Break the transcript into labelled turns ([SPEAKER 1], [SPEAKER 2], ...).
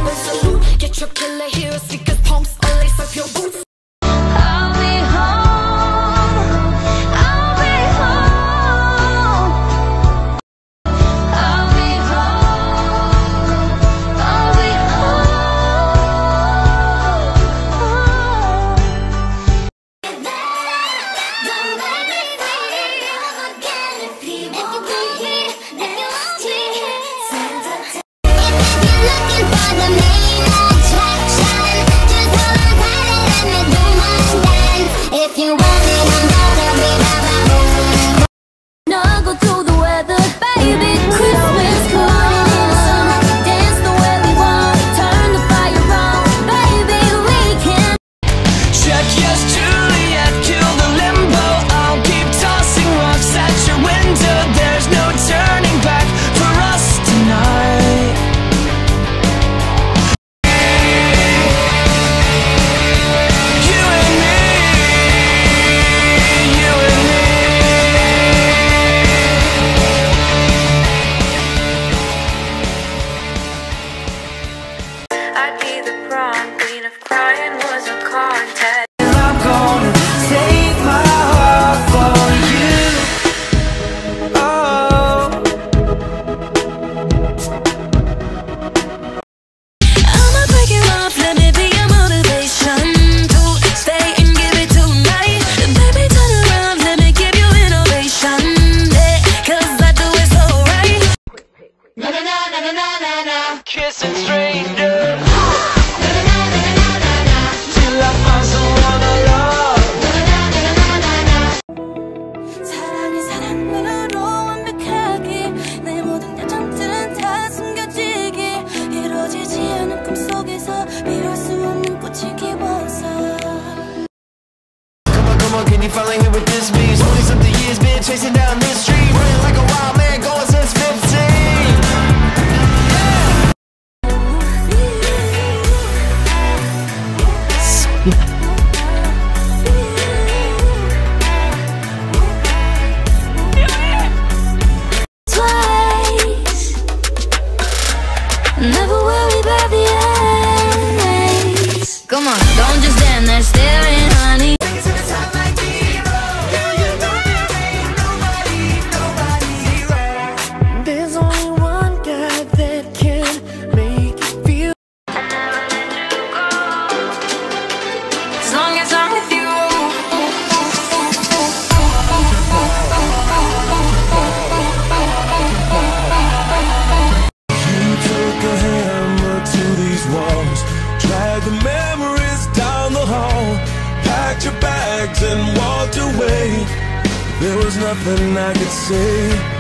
[SPEAKER 1] a salute. Get your killer heels, sneakers, pumps, or lace up your boots.
[SPEAKER 2] Kissing strangers till I find someone I love.
[SPEAKER 1] 사랑이 사랑으로 완벽하게 내 모든 야정들은 다 숨겨지게 이루어지지 않은 꿈속에서 이룰 수 없는 꽃이 기워서.
[SPEAKER 2] Come on, can you finally hear what this means? 20-something years been chasing down this street, running like a wild man, going since 15.
[SPEAKER 1] Never worry about the ends. Come on, don't just stand there staring, honey.
[SPEAKER 2] There's only one guy that can make you feel.
[SPEAKER 1] As long as I'm with you.
[SPEAKER 2] You took a hammer to these walls, dragged the memories down the hall, packed your bags and walked away. There was nothing I could say.